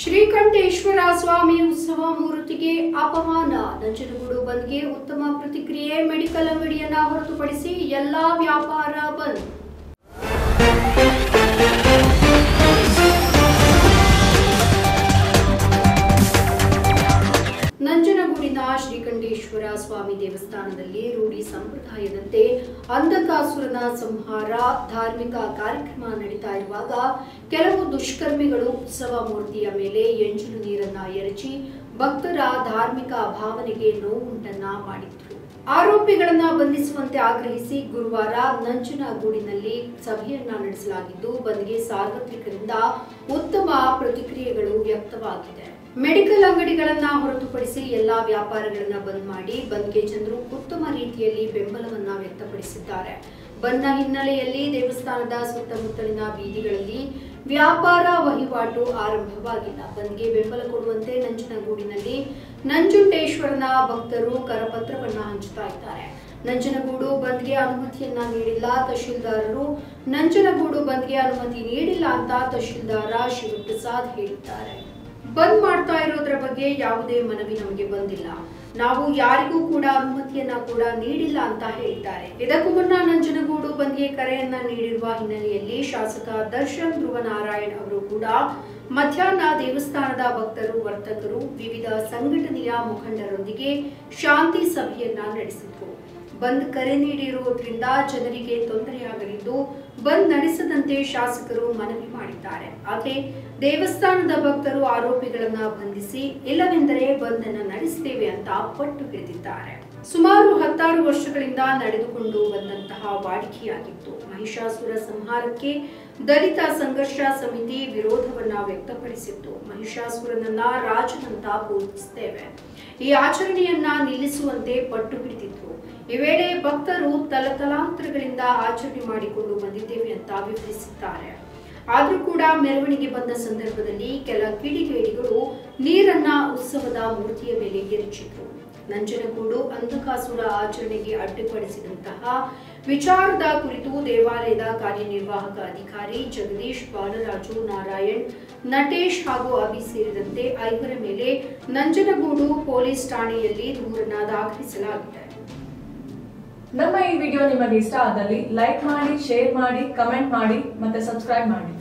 ಶ್ರೀಕಂಠೇಶ್ವರ ಸ್ವಾಮಿ ಉತ್ಸವ ಮೂರ್ತಿಗೆ ಅಪಮಾನ. ನಂಜನಗೂಡು ಬಂದ್ಗೆ ಉತ್ತಮ ಪ್ರತಿಕ್ರಿಯೆ. ಮೆಡಿಕಲ್ ಅಂಗಡಿಯನ್ನ ಹೊರತುಪಡಿಸಿ ಎಲ್ಲಾ ವ್ಯಾಪಾರ ಬಂದ್. ನಂಜನಗೂಡಿನ ಶ್ರೀಕಂಠೇಶ್ವರ ಸ್ವಾಮಿ ದೇವಸ್ಥಾನದಲ್ಲಿ ರೂಢಿ ಸಂಪ್ರದಾಯದಂತೆ ಅಂಧಕಾಸುರನ ಸಂಹಾರ ಧಾರ್ಮಿಕ ಕಾರ್ಯಕ್ರಮ ನಡೀತಾ ಇರುವಾಗ ಕೆಲವು ದುಷ್ಕರ್ಮಿಗಳು ಉತ್ಸವ ಮೂರ್ತಿಯ ಮೇಲೆ ಎಂಜಲು ನೀರನ್ನ ಎರಚಿ ಭಕ್ತರ ಧಾರ್ಮಿಕ ಭಾವನೆಗೆ ನೋವುಂಟನ್ನ ಮಾಡಿದ್ರು. ಆರೋಪಿಗಳನ್ನ ಬಂಧಿಸುವಂತೆ ಆಗ್ರಹಿಸಿ ಗುರುವಾರ ನಂಜನಗೂಡಿನಲ್ಲಿ ಸಭೆಯನ್ನ ನಡೆಸಲಾಗಿದ್ದು ಬಂದ್ಗೆ ಸಾರ್ವತ್ರಿಕರಿಂದ ಉತ್ತಮ ಪ್ರತಿಕ್ರಿಯೆಗಳು ವ್ಯಕ್ತವಾಗಿದೆ. ಮೆಡಿಕಲ್ ಅಂಗಡಿಗಳನ್ನ ಹೊರತುಪಡಿಸಿ ಎಲ್ಲಾ ವ್ಯಾಪಾರಗಳನ್ನ ಬಂದ್ ಮಾಡಿ ಬಂದ್ಗೆ ಜನರು ಉತ್ತಮ ರೀತಿಯಲ್ಲಿ ಬೆಂಬಲವನ್ನ ವ್ಯಕ್ತಪಡಿಸಿದ್ದಾರೆ. ಬಂದ್ನ ಹಿನ್ನೆಲೆಯಲ್ಲಿ ದೇವಸ್ಥಾನದ ಸುತ್ತಮುತ್ತಲಿನ ಬೀದಿಗಳಲ್ಲಿ ವ್ಯಾಪಾರ ವಹಿವಾಟು ಆರಂಭವಾಗಿಲ್ಲ. ಬಂದ್ಗೆ ಬೆಂಬಲ ಕೊಡುವಂತೆ ನಂಜನಗೂಡಿನಲ್ಲಿ ನಂಜುಂಡೇಶ್ವರನ ಭಕ್ತರು ಕರಪತ್ರವನ್ನ ಹಂಚುತ್ತಾ ಇದ್ದಾರೆ. ನಂಜನಗೂಡು ಬಂದ್ಗೆ ಅನುಮತಿಯನ್ನ ನೀಡಿಲ್ಲ ತಹಶೀಲ್ದಾರರು. ನಂಜನಗೂಡು ಬಂದ್ಗೆ ಅನುಮತಿ ನೀಡಿಲ್ಲ ಅಂತ ತಹಶೀಲ್ದಾರ ಶಿವಪ್ರಸಾದ್ ಹೇಳಿದ್ದಾರೆ. ಬಂದ್ ಮಾಡ್ತಾ ಇರೋದ್ರ ಬಗ್ಗೆ ಯಾವುದೇ ಮನವಿ ನಮಗೆ ಬಂದಿಲ್ಲ. ನಾವು ಯಾರಿಗೂ ಕೂಡ ಅನುಮತಿಯನ್ನ ಕೂಡ ನೀಡಿಲ್ಲ ಅಂತ ಹೇಳಿದ್ದಾರೆ. ಇದಕ್ಕೂ ಮುನ್ನ ನಂಜನಗೂಡು ಬಂದ್ಗೆ ಕರೆಯನ್ನ ನೀಡಿರುವ ಹಿನ್ನೆಲೆಯಲ್ಲಿ ಶಾಸಕ ದರ್ಶನ್ ಧ್ರುವನಾರಾಯಣ್ ಅವರು ಕೂಡ ಮಧ್ಯಾಹ್ನ ದೇವಸ್ಥಾನದ ಭಕ್ತರು ವರ್ತಕರು ವಿವಿಧ ಸಂಘಟನೆಯ ಮುಖಂಡರೊಂದಿಗೆ ಶಾಂತಿ ಸಭೆಯನ್ನ ನಡೆಸಿದ್ರು. ಬಂದ್ ಕರೆ ನೀಡಿರುವುದರಿಂದ ಜನರಿಗೆ ತೊಂದರೆಯಾಗಲಿದ್ದು ಬಂದ್ ನಡೆಸದಂತೆ ಶಾಸಕರು ಮನವಿ ಮಾಡಿದ್ದಾರೆ. ಆದರೆ ದೇವಸ್ಥಾನದ ಭಕ್ತರು ಆರೋಪಿಗಳನ್ನ ಬಂಧಿಸಿ ಇಲ್ಲವೆಂದರೆ ಬಂದ್ ಅನ್ನು ನಡೆಸುತ್ತೇವೆ ಅಂತ ಪಟ್ಟು ಹಿಡಿದಿದ್ದಾರೆ. ಸುಮಾರು 16 ವರ್ಷಗಳಿಂದ ನಡೆದುಕೊಂಡು ಬಂದಂತಹ ವಾಡಿಕೆಯಾಗಿತ್ತು. ಮಹಿಷಾಸುರ ಸಂಹಾರಕ್ಕೆ ದಲಿತ ಸಂಘರ್ಷ ಸಮಿತಿ ವಿರೋಧವನ್ನ ವ್ಯಕ್ತಪಡಿಸಿತ್ತು. ಮಹಿಷಾಸುರನನ್ನ ರಾಜನಂತ ಪೂಜಿಸುತ್ತೇವೆ, ಈ ಆಚರಣೆಯನ್ನ ನಿಲ್ಲಿಸುವಂತೆ ಪಟ್ಟು ಹಿಡಿದಿದ್ರು. ಈ ವೇಳೆ ಭಕ್ತರು ತಲತಲಾಂತರಗಳಿಂದ ಆಚರಣೆ ಮಾಡಿಕೊಂಡು ಬಂದಿದ್ದೇವೆ ಅಂತ ವಿವರಿಸಿದ್ದಾರೆ. ಆದ್ರೂ ಕೂಡ ಮೆರವಣಿಗೆ ಬಂದ ಸಂದರ್ಭದಲ್ಲಿ ಕೆಲ ಕಿಡಿಗೇಡಿಗಳು ನೀರನ್ನ ಉತ್ಸವದ ಮೂರ್ತಿಯ ಮೇಲೆ ಎರಚಿದ್ರು. ನಂಜನಗೂಡು ಅಂಧಕಾಸುರ ಆಚರಣೆಗೆ ಅಡ್ಡಿಪಡಿಸಿದಂತಹ ವಿಚಾರದ ಕುರಿತು ದೇವಾಲಯದ ಕಾರ್ಯನಿರ್ವಾಹಕ ಅಧಿಕಾರಿ ಜಗದೀಶ್, ಬಾಲರಾಜು, ನಾರಾಯಣ್, ನಟೇಶ್ ಹಾಗೂ ಅಭಿ ಸೇರಿದಂತೆ 5 ಮೇಲೆ ನಂಜನಗೂಡು ಪೊಲೀಸ್ ಠಾಣೆಯಲ್ಲಿ ದೂರನ್ನ ದಾಖಲಿಸಲಾಗಿದೆ. ನಮ್ಮ ಈ ವಿಡಿಯೋ ನಿಮಗೆ ಇಷ್ಟ ಆದಲ್ಲಿ ಲೈಕ್ ಮಾಡಿ, ಶೇರ್ ಮಾಡಿ, ಕಮೆಂಟ್ ಮಾಡಿ ಮತ್ತೆ ಸಬ್ಸ್ಕ್ರೈಬ್ ಮಾಡಿ.